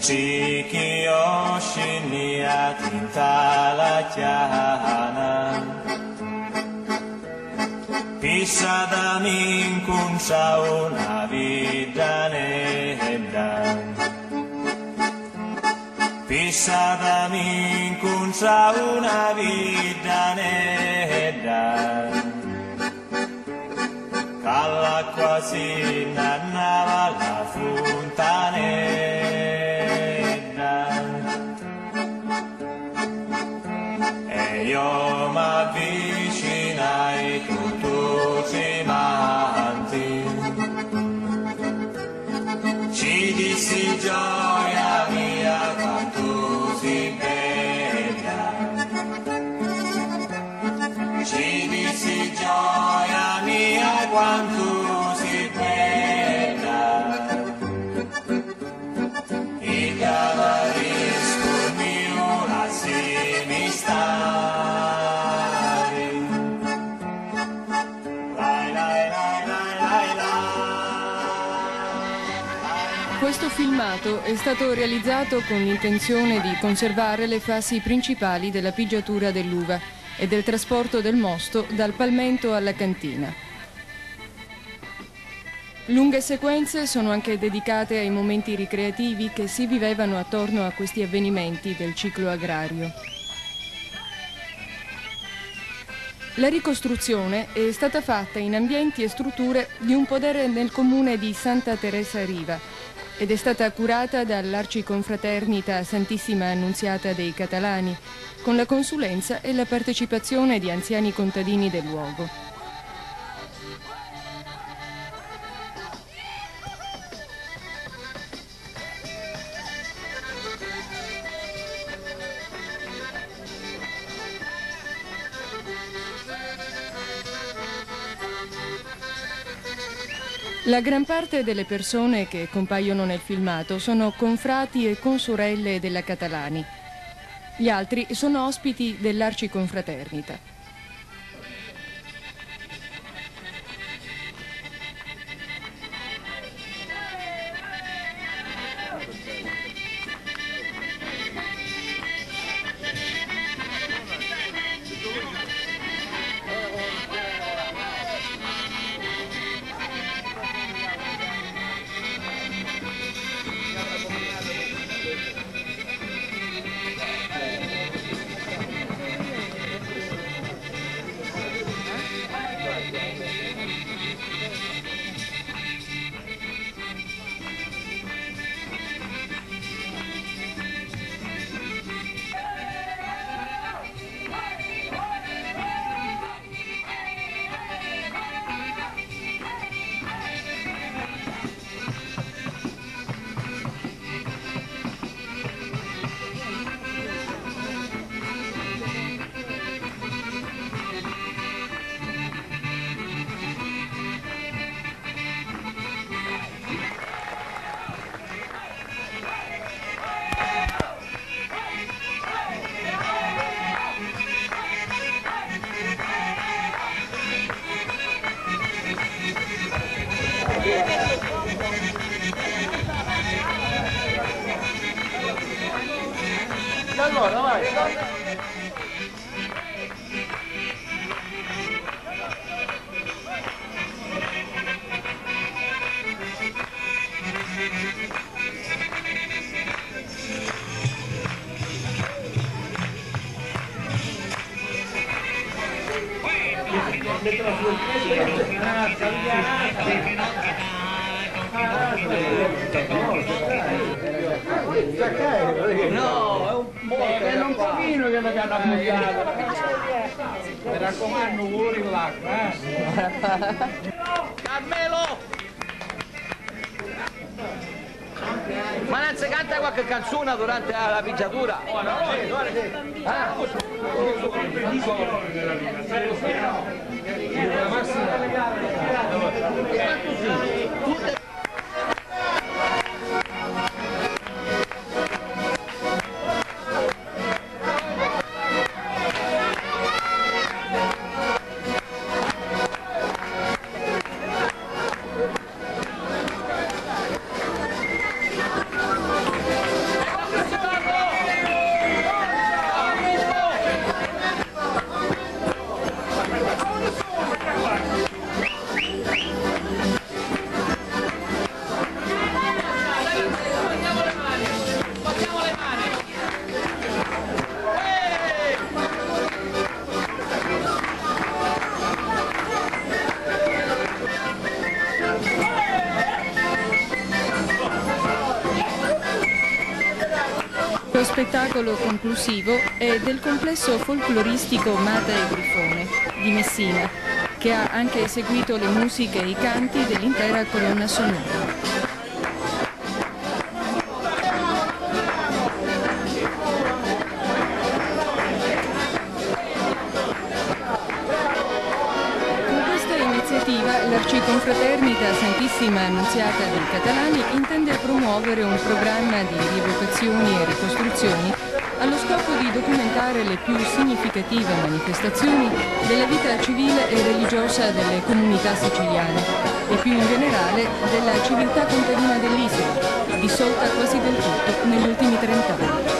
Chiki Oshinia Tintala Chiana Pisa da mincuncia una vita nedda Pisa da mincuncia una vita nedda All'acqua si innannava la fontanella e io m'avvicinai con tutti i manti ci dissi gioia mia quanto si bella ci dissi gioia mia quanto si bella il cavarisco mio la semistari lai lai lai lai lai lai. Questo filmato è stato realizzato con l'intenzione di conservare le fassi principali della pigiatura dell'uva e del trasporto del mosto dal palmento alla cantina. Lunghe sequenze sono anche dedicate ai momenti ricreativi che si vivevano attorno a questi avvenimenti del ciclo agrario. La ricostruzione è stata fatta in ambienti e strutture di un podere nel comune di Santa Teresa Riva ed è stata curata dall'Arciconfraternita Santissima Annunziata dei Catalani, con la consulenza e la partecipazione di anziani contadini del luogo. La gran parte delle persone che compaiono nel filmato sono confrati e consorelle della Catalani. Gli altri sono ospiti dell'Arciconfraternita. Allora, vai. No, è un po', è un pochino che mi hanno appoggiato. Mi raccomando, pure l'acqua, Carmelo! Ma non si canta qualche canzone durante la pigiatura? spettacolo conclusivo è del complesso folcloristico Mata e Grifone di Messina, che ha anche eseguito le musiche e i canti dell'intera colonna sonora. L'Arciconfraternita Santissima Annunziata dei Catalani intende promuovere un programma di rievocazioni e ricostruzioni allo scopo di documentare le più significative manifestazioni della vita civile e religiosa delle comunità siciliane e più in generale della civiltà contadina dell'isola, dissolta quasi del tutto negli ultimi 30 anni.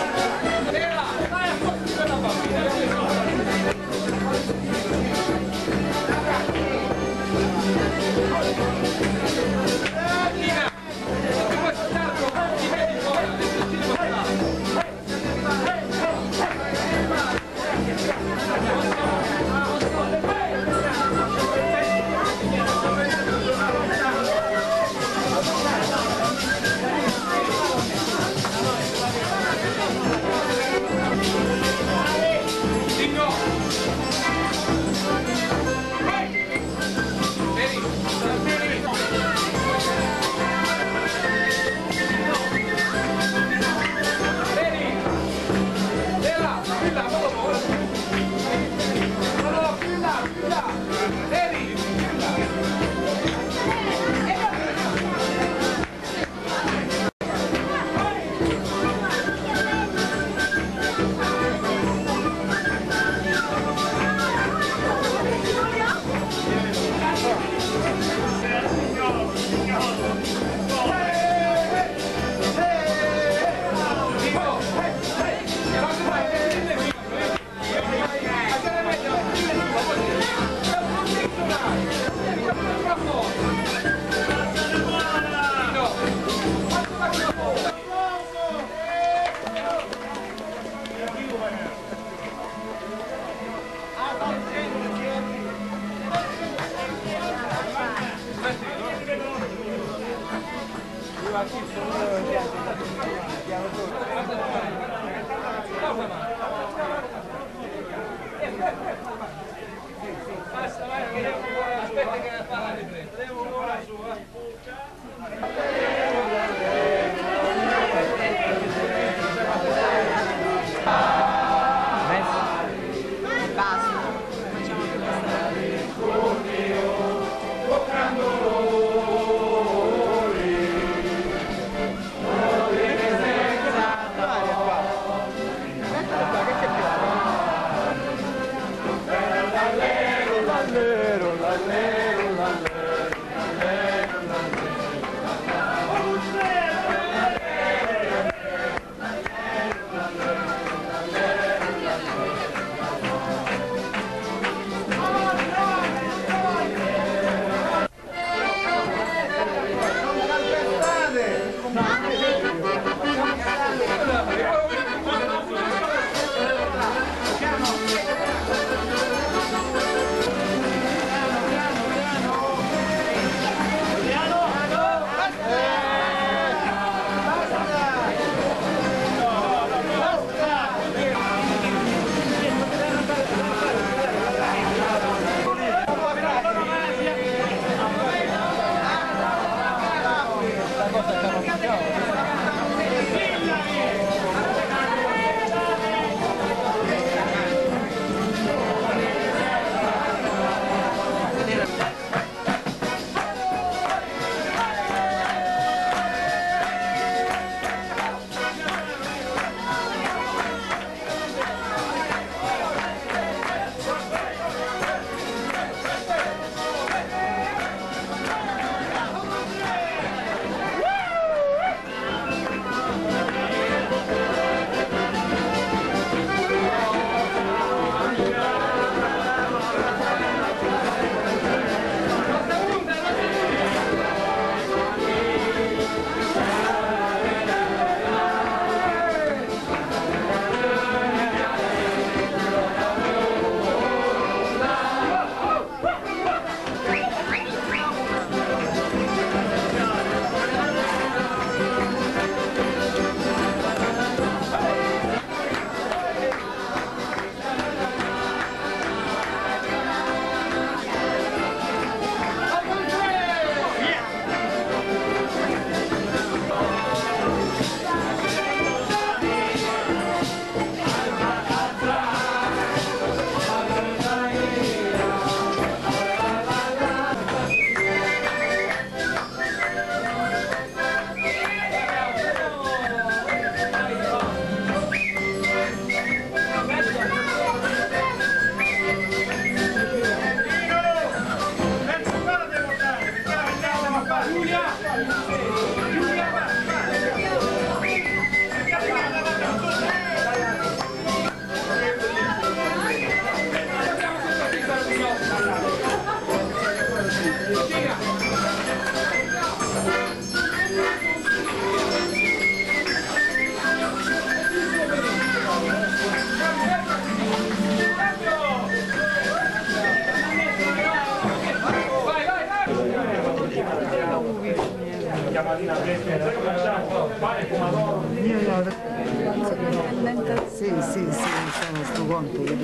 Sì, sono sto conto che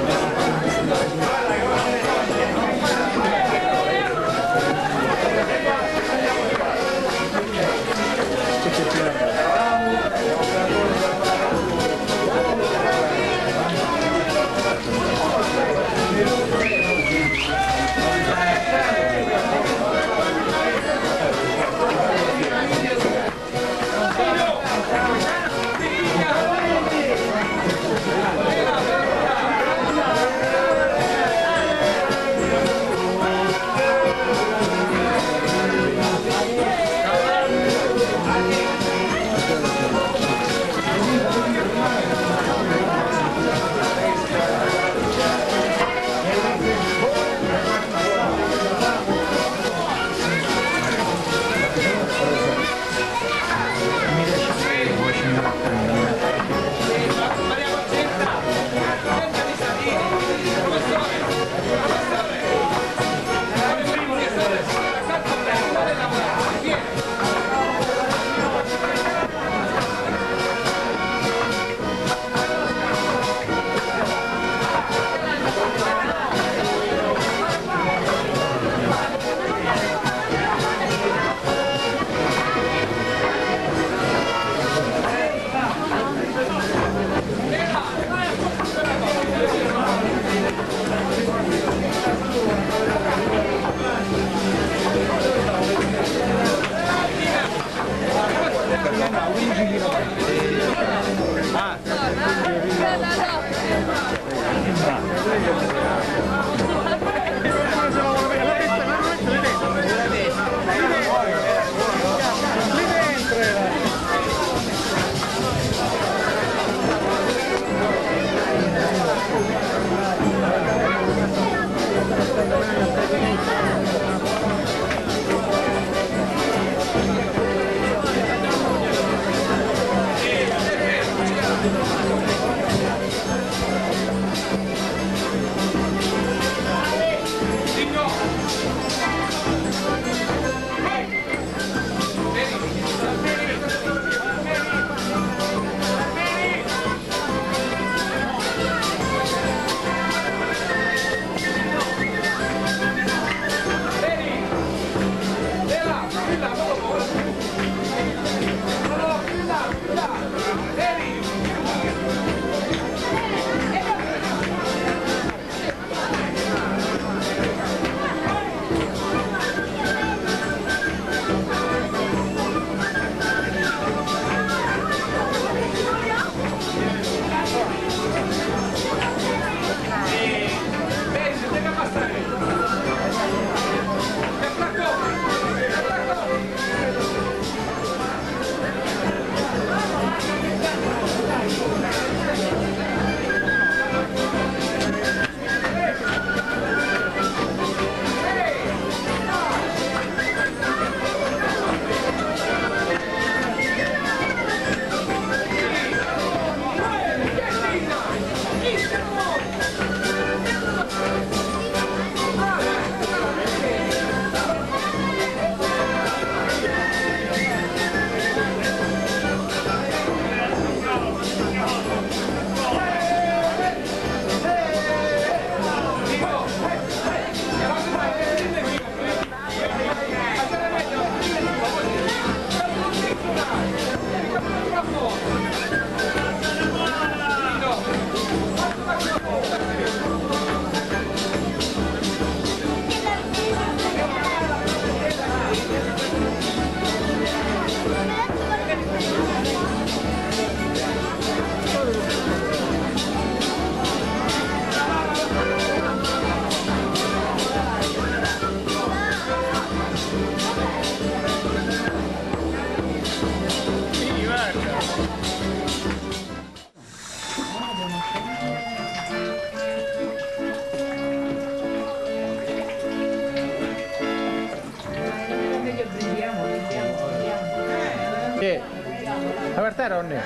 Aperta Ronny.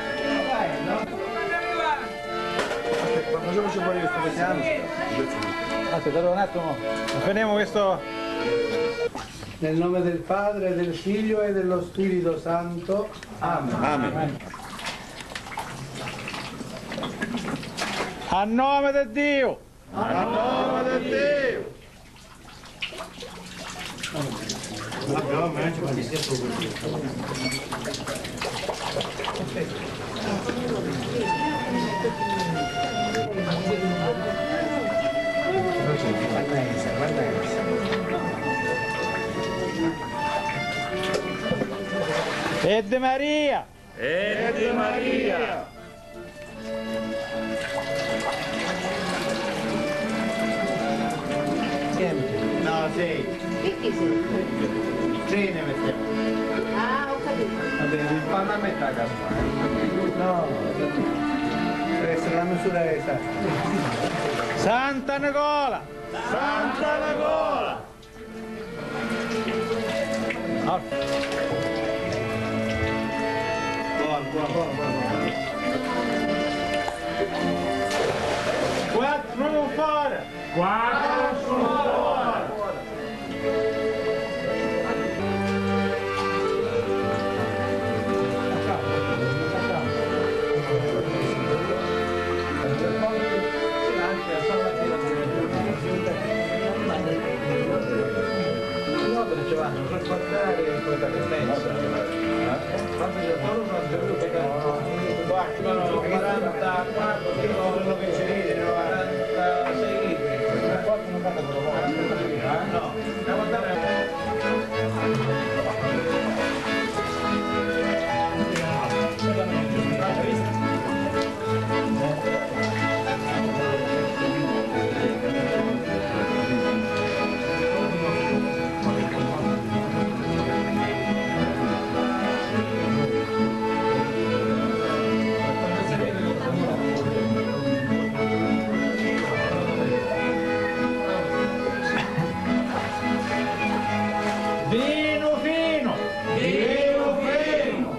Facciamoci fuori questo piano. Aspetta un attimo, finiamo questo. Nel nome del Padre, del Figlio e dello Spirito Santo. Amen. Amen. A nome di Dio! A nome di Dio! E di Maria! E di Maria! No, sei. Perché sei? Sei ne mettiamo. Ah, ho capito. Vabbè, il panno a metà casa. No, deve essere la misura esatta. Santa Nicola! Santa Nicola! Buono. Quattro fuori! Quattro suore! Ci vanno a guardare cosa che pensa. Quando c'è solo uno sviluppo che 44, quello che ci vede, 46 litri. Quanto non vado a no, devo andare. Vino fino! Vino fino!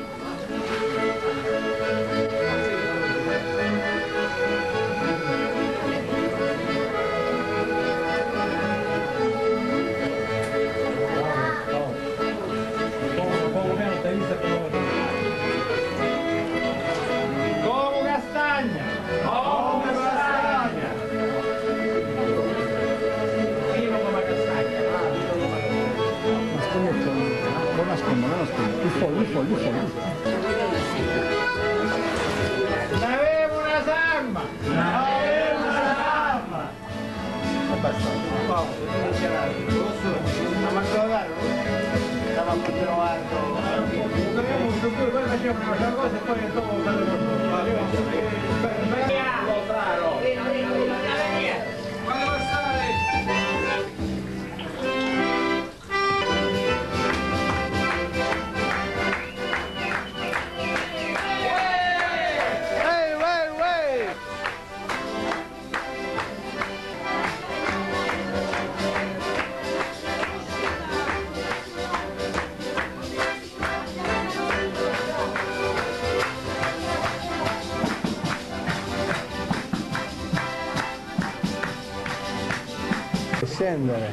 Como castagna! Come castagna! Fino come castagna! Non nascondo, più fuori. N'avevo una samma! Aveva una mamma! Ma guardare, stava a trovare. Poi facevamo una cosa e poi dopo Scendere.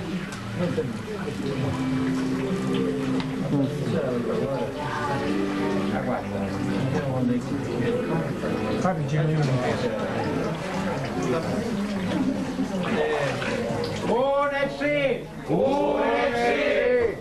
Uneci! Uneci!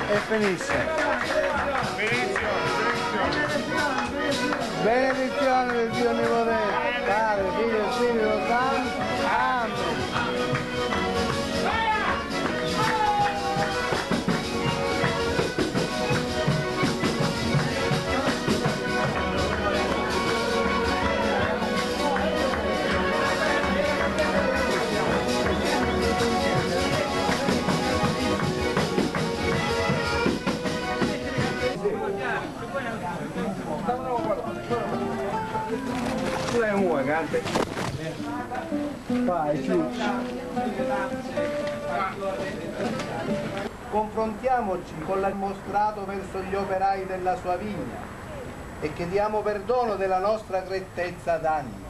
e finisce. Benedizione del Dio Onnipotente, Padre, Figlio e Spirito Santo. Amen. Confrontiamoci con l'amore mostrato verso gli operai della sua vigna e chiediamo perdono della nostra grettezza d'animo.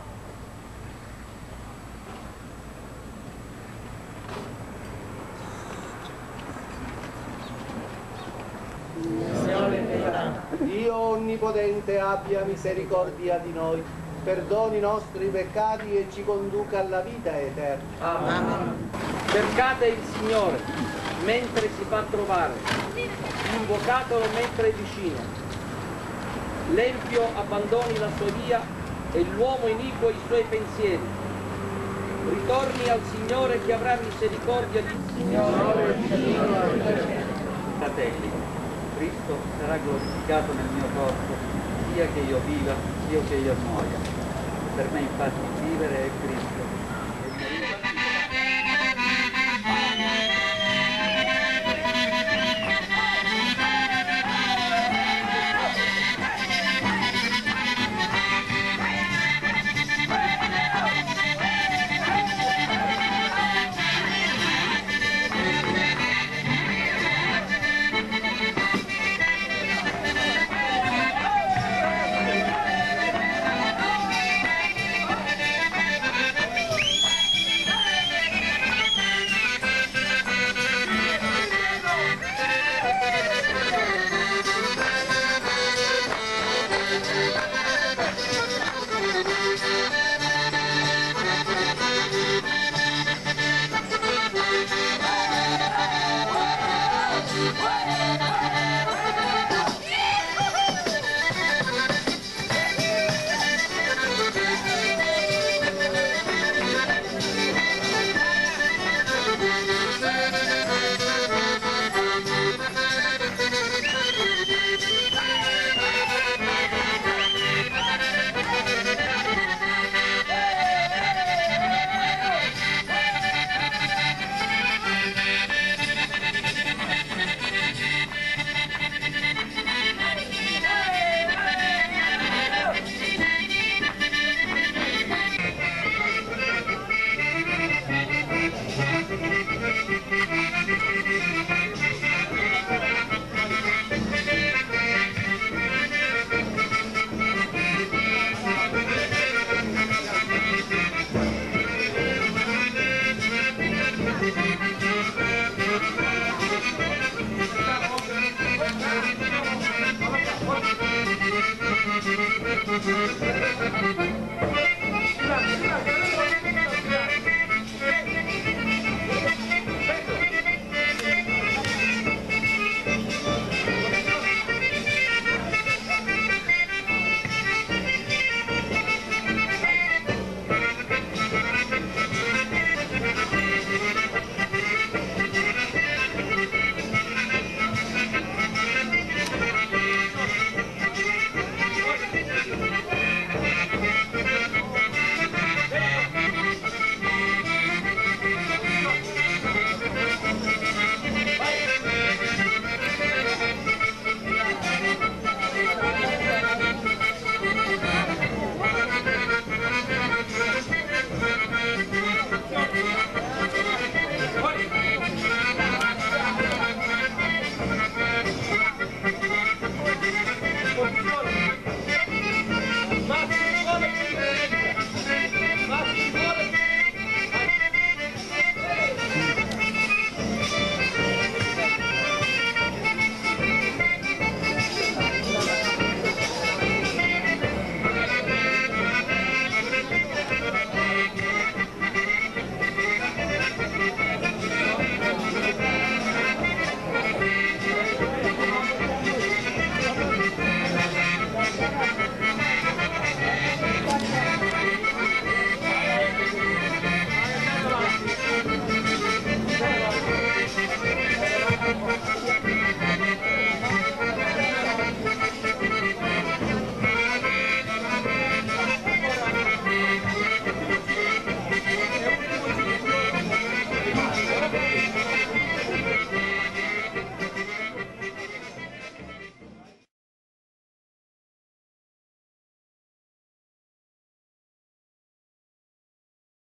Dio Onnipotente abbia misericordia di noi, perdoni i nostri peccati e ci conduca alla vita eterna. Amen. Cercate il Signore mentre si fa trovare, invocatelo mentre è vicino. L'empio abbandoni la sua via e l'uomo iniquo i suoi pensieri. Ritorni al Signore che avrà misericordia di Signore. Fratelli, Cristo sarà glorificato nel mio corpo, sia che io viva, sia che io muoia. Per me infatti vivere è Cristo. Thank you.